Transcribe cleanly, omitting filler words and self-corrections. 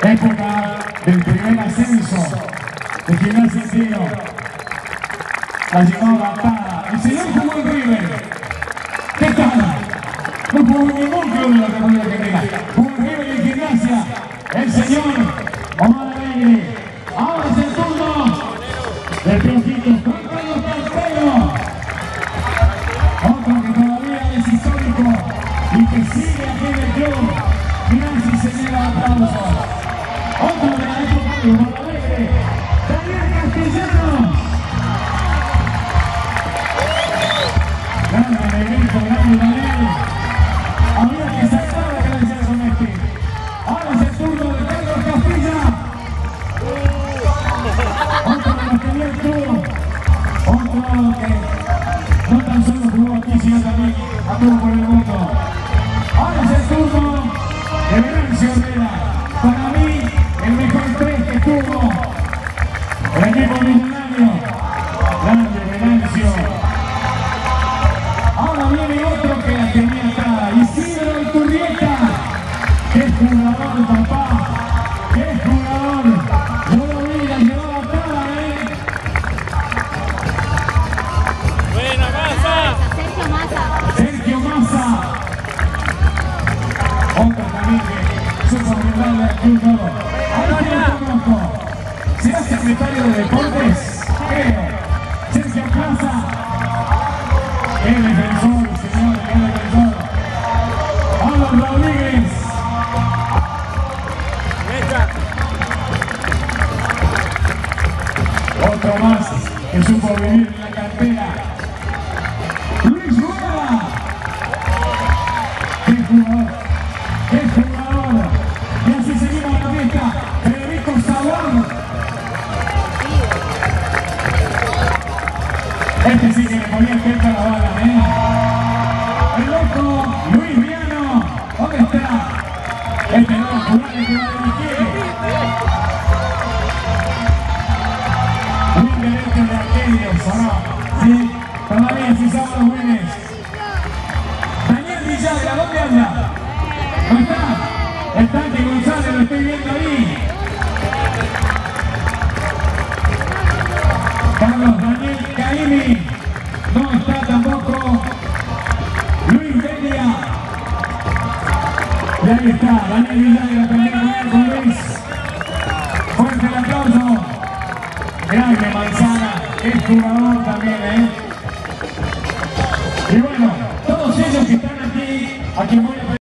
Época del primer ascenso de Gimnasia Argentino. La llevaba atada. El señor jugó en River. ¿Qué tal? No jugó en ningún club de la República Argentina. Jugó en River y en Gimnasia. El señor Omar Alegre. Ahora es el turno del Piojito. Juan Carlos Cantero. Otro que todavía es histórico y que sigue aquí en el club. Gimnasia se lleva aplausos. Otro de la época de Omar Alegre. Daniel Castellanos. Grande Negrito, grande Daniel. Había que saltar la credencial con este. Ahora es el turno de Carlos Castilla. Otro de los que dio el club. Otro que no tan solo jugó aquí, sino también anduvo por el mundo. Ahora es el turno de Venancio Herrera. Para mí, el mejor 3 que tuvo el equipo millonario. Grande Venancio. Ahora viene otro que la tenía atada. Isidro Iturrieta. ¡Qué jugador, papá! ¡Qué jugador! Yo lo vi, la llevaba atada, Buena, Massa. Sergio Massa. Otro también que supo brindarle al club todo. Ahora sí lo conozco. ¿Será secretario de Deportes? Creo. Sergio Plaza. ¡Qué defensor, señor! ¡Qué defensor! ¡Alan Rodríguez! Otro más que supo vivir en la cantera. ¡Luis Rueda! ¡Qué jugador! ¡Qué jugador! Y así seguimos la fiesta. Federico Sabor. Este sí que le ponía el pecho a la bala, El loco Luis Viano. ¿Dónde está? Este no, Julián que va a dirigir. Un derecho de aquellos, ¿o no? Sí, todavía si somos los buenos. Daniel Villagra, ¿dónde anda? ¿No está? El Tanque González, lo estoy viendo ahí. Carlos Daniel Caimi. No está tampoco Luis Delia. Y ahí está, Daniel Villagra también con Luis. Fuerte el aplauso. Grande Manzana, es jugador también, Y bueno, todos ellos que están aquí, a quien voy a